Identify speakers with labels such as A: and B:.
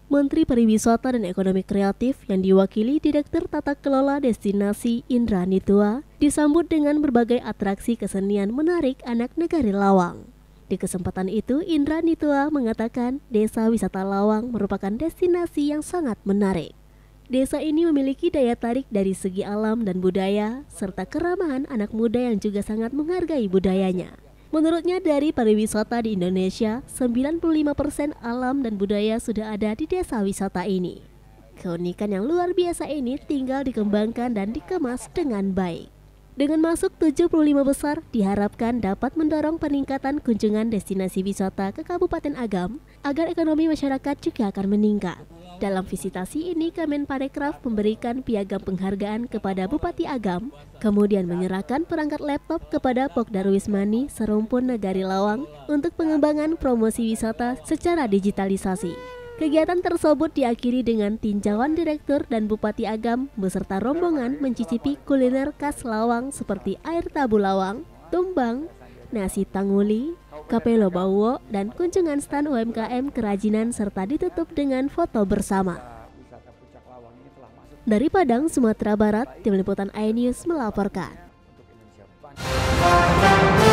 A: Menteri Pariwisata dan Ekonomi Kreatif yang diwakili Direktur Tata Kelola Destinasi Indra Nitua disambut dengan berbagai atraksi kesenian menarik anak negari Lawang. Di kesempatan itu, Indra Nitua mengatakan Desa Wisata Lawang merupakan destinasi yang sangat menarik. Desa ini memiliki daya tarik dari segi alam dan budaya, serta keramahan anak muda yang juga sangat menghargai budayanya. Menurutnya dari pariwisata di Indonesia, 95% alam dan budaya sudah ada di desa wisata ini. Keunikan yang luar biasa ini tinggal dikembangkan dan dikemas dengan baik. Dengan masuk 75 besar, diharapkan dapat mendorong peningkatan kunjungan destinasi wisata ke Kabupaten Agam agar ekonomi masyarakat juga akan meningkat. Dalam visitasi ini, Kemenparekraf memberikan piagam penghargaan kepada Bupati Agam, kemudian menyerahkan perangkat laptop kepada Pokda Wismani Serumpun Nagari Lawang untuk pengembangan promosi wisata secara digitalisasi. Kegiatan tersebut diakhiri dengan tinjauan Direktur dan Bupati Agam beserta rombongan mencicipi kuliner khas Lawang seperti air tabu Lawang, tumbang, nasi tanguli, kapelo bawo, dan kunjungan stan UMKM kerajinan serta ditutup dengan foto bersama. Dari Padang, Sumatera Barat, Tim Liputan iNews melaporkan.